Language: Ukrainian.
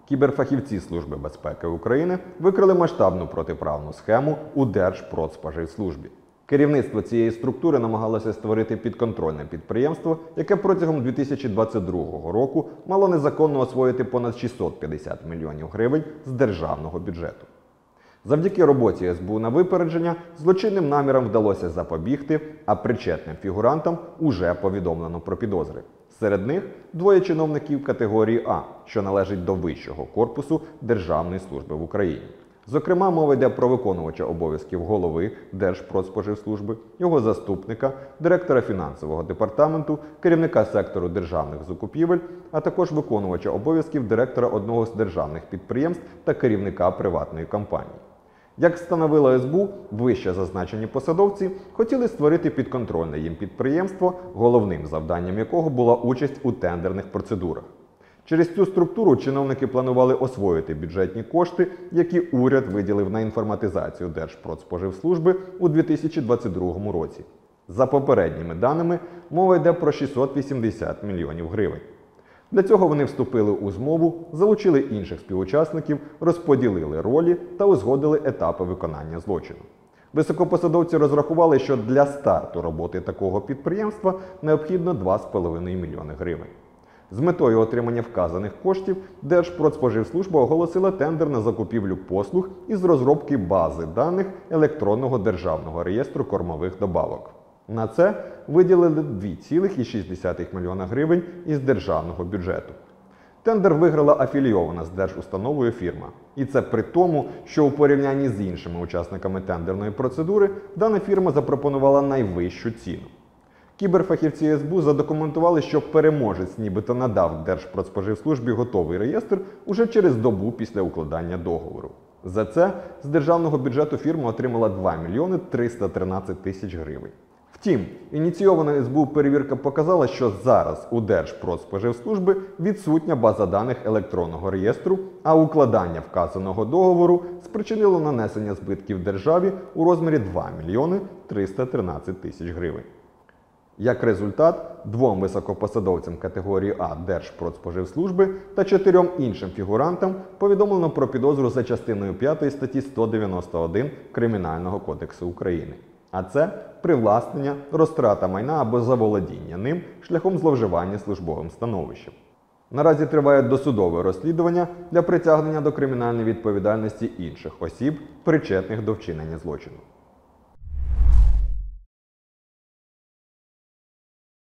Кіберфахівці Служби безпеки України викрили масштабну протиправну схему у Держпродспоживслужбі. Керівництво цієї структури намагалося створити підконтрольне підприємство, яке протягом 2022 року мало незаконно освоїти понад 650 мільйонів гривень з державного бюджету. Завдяки роботі СБУ на випередження злочинним намірам вдалося запобігти, а причетним фігурантам уже повідомлено про підозри. Серед них двоє чиновників категорії А, що належить до вищого корпусу Державної служби в Україні. Зокрема, мова йде про виконувача обов'язків голови Держпродспоживслужби, його заступника, директора фінансового департаменту, керівника сектору державних закупівель, а також виконувача обов'язків директора одного з державних підприємств та керівника приватної компанії. Як встановила СБУ, вище зазначені посадовці хотіли створити підконтрольне їм підприємство, головним завданням якого була участь у тендерних процедурах. Через цю структуру чиновники планували освоїти бюджетні кошти, які уряд виділив на інформатизацію Держпродспоживслужби у 2022 році. За попередніми даними, мова йде про 680 мільйонів гривень. Для цього вони вступили у змову, залучили інших співучасників, розподілили ролі та узгодили етапи виконання злочину. Високопосадовці розрахували, що для старту роботи такого підприємства необхідно 2,5 мільйони гривень. З метою отримання вказаних коштів Держпродспоживслужба оголосила тендер на закупівлю послуг із розробки бази даних електронного державного реєстру кормових добавок. На це виділили 2,6 мільйона гривень із державного бюджету. Тендер виграла афілійована з держустановою фірма. І це при тому, що у порівнянні з іншими учасниками тендерної процедури дана фірма запропонувала найвищу ціну. Кіберфахівці СБУ задокументували, що переможець нібито надав Держпродспоживслужбі готовий реєстр уже через добу після укладання договору. За це з державного бюджету фірма отримала 2 мільйони 313 тисяч гривень. Втім, ініційована СБУ перевірка показала, що зараз у Держпродспоживслужби відсутня база даних електронного реєстру, а укладання вказаного договору спричинило нанесення збитків державі у розмірі 2 мільйони 313 тисяч гривень. Як результат, двом високопосадовцям категорії А Держпродспоживслужби та 4 іншим фігурантам повідомлено про підозру за частиною 5 статті 191 Кримінального кодексу України. А це привласнення, розтрата майна або заволодіння ним шляхом зловживання службовим становищем. Наразі триває досудове розслідування для притягнення до кримінальної відповідальності інших осіб, причетних до вчинення злочину.